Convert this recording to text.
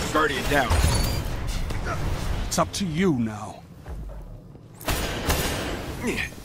Guardian down. It's up to you now. Yeah.